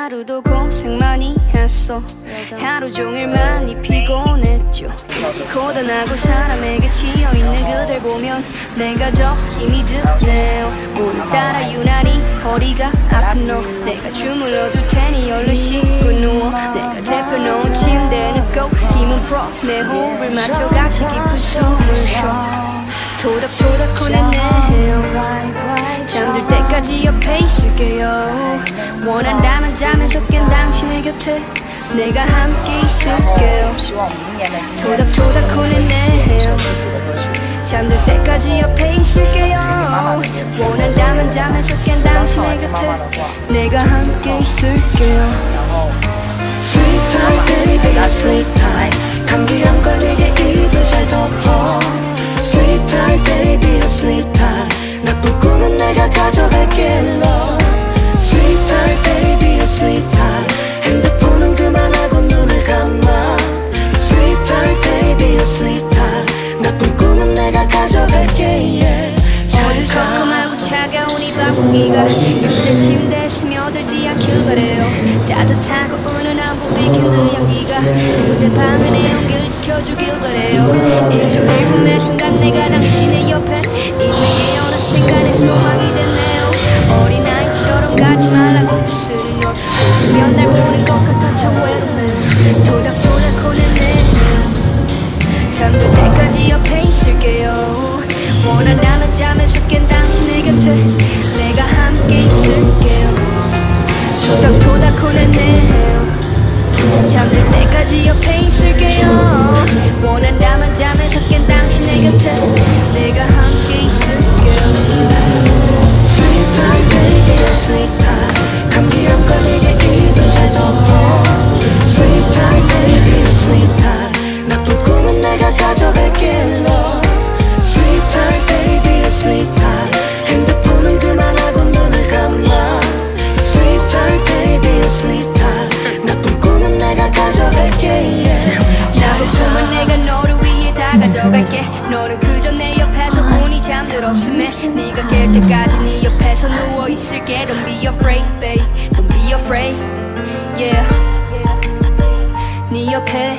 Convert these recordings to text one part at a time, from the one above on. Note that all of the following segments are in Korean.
하루도 고생 많이 했어. 하루 종일 많이 피곤했죠. 고단하고 사람에게 치여있는 그댈 보면 내가 더 힘이 드네요. 오늘따라 유난히 허리가 아픈 너, 내가 주물러줄 테니 얼른 씻고 누워. 내가 대펴놓은 침대에 눕고 힘은 풀어 내 호흡을 맞춰 같이 깊은 숨을 쉬어. 토닥토닥 꺼내네요. 잠들 때까지 옆에 있을게요. 원한다면 자면서 깬 당신의 곁에 내가 함께 있을게요. 토닥토닥 꺼내네요. 잠들 때까지 옆에 있을게요. 원한다면 자면서 깬 당신의 곁에 내가 함께 있을게요. Sleep tight baby, sleep tight. 감기 안 걸리게 입을 잘 덮어. Sleep tight baby, sleep tight. 나쁜 꿈은 내가 가져갈게 love. Sleep tight baby, sleep tight. 핸드폰은 그만하고 눈을 감아. Sleep tight baby, sleep tight. 나쁜 꿈은 내가 가져갈게 yeah. 어두컴컴하고 차가운 이 밤 공기가 요새 침대에 스며들지 않길 바래요. 따뜻하고 은은한 불빛의 향기가 그대방의 내 온기를 지켜주길 바래요. 일주일 봄의 순간 내가 당신의 옆에 인생의 어느 순간에 소망이 됐네요. 어린아이처럼 가지 말라고 부스는 널 웃으면 날 보는 것 같아 참 외롭네. 토닥토닥 꺼내네요. 잠들 때까지 옆에 있을게요. 원한다면 잠에서 깬 당신의 곁에 내가 함께 있을게요. 토닥토닥 꺼내네요. 잠들 때까지 옆에 있을게요. 원한다면 잠에서 깬 당신의 곁에 내가 함께 있을게요. Sleep tight baby, sleep tight. 감기 안 걸리게 입을 잘 덮어. Sleep tight baby, sleep tight. 나쁜 꿈은 내가 가져갈게 love. Sleep tight baby, sleep tight. 핸드폰은 그만하고 눈을 감아. Sleep tight baby, sleep tight. 나쁜 꿈은 내가 가져갈게 yeah. 나쁜 꿈은 내가 너를 위해 다 가져갈게. 너는 그저 내 옆에서 운이 잠들었음에 네가 깰 때까지 네 옆에서 누워있을게. Don't be afraid babe, don't be afraid yeah. 네 옆에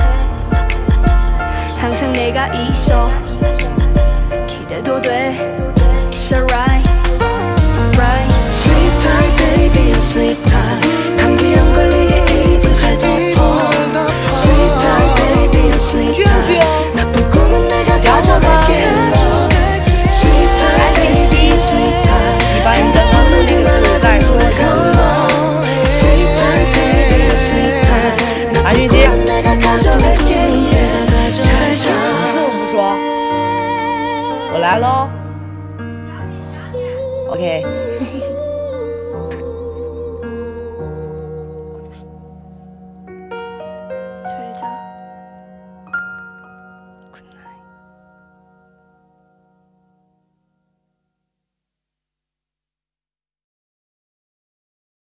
항상 내가 있어. 기대도 돼. It's alright, alright. Sleep tight baby, sleep tight. 감기 안 걸리게 입을 잘 덮어. Sleep tight baby, sleep tight. 나쁜 꿈은 내가 가져갈게 love. Sleep tight baby, sleep tight. 你把你的告诉那个字再说一遍。 Sleep tight baby, sleep tight. 安俊基， 꿈은 내가 가져갈게 yeah. 잘 자. 说不说？我来喽。OK。